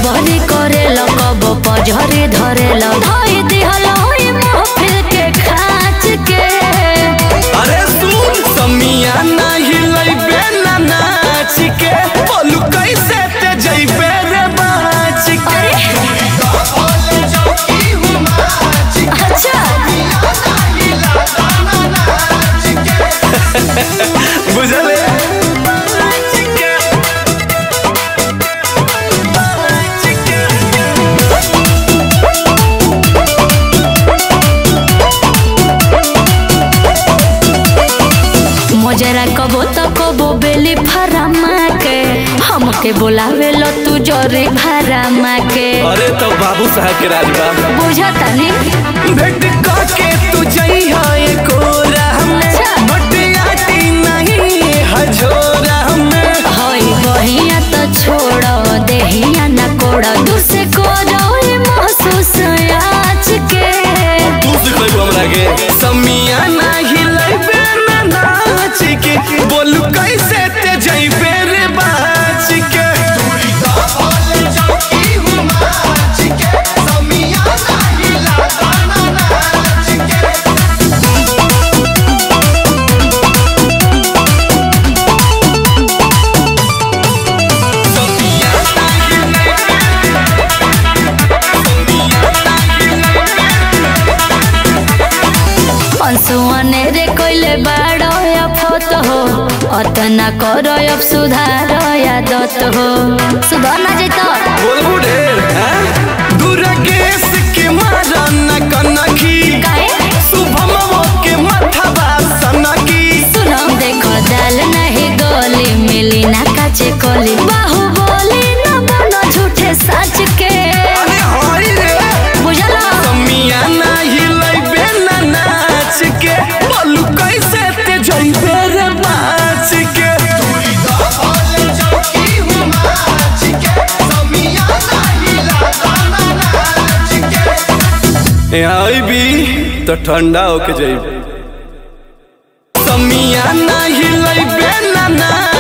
जबरी करेला कब पजरी धरेला धोई दिहला होई महफिल के खाच के। अरे सुन समिया नाही लइबे ना नाच के बोलू कैसे ते जइबे रे बाच के। अच्छा बुझले मोजरा कबो तो कबो बेली फरामा के हमके बोलावे लो तू जोरी भरामा के। अरे तो बाबू साहब के राजबा बुझता नहीं भेट के तू जइहा एकोरा में बटियाटी नहीं हजोरा में होई बहिया तो छोड़ देहिया ना कोड़ दूसरे को रोई महसूस आज के। तू सिखै हमरा के समिया नाही लइबे ना नाच के बोलू कैसे ते जइबे रे बाच के। पंसुआने रे कोइले बाड़ो या फत हो अतना करो अब सुधार आदत हो सुधार ना जैतो बोलबू ढेर दुर्गेश के मारा न कनखी शुभम के मथवा सनकी। सुनो देखो दाल नहीं गोली मिली ना काचे कोली बाहु बोली ना बनो झूठे सच के। अरे होई रे बुझला समिया नाही लइबे ना नाच के बोलू कैसे ते जइबे रे बाच के। आई भी तो ठंडा होके जाइबे समिया नाही लइबे ना